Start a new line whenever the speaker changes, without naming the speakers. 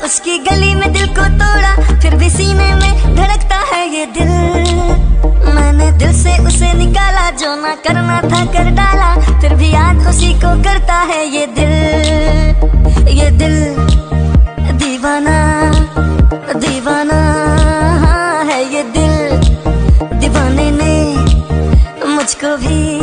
उसकी गली में दिल को तोड़ा, फिर भी सीने में धड़कता है ये दिल। मैंने दिल से उसे निकाला, जो ना करना था कर डाला, फिर भी याद उसी को करता है ये दिल। ये दिल दीवाना दीवाना है, ये दिल दीवाने ने मुझको भी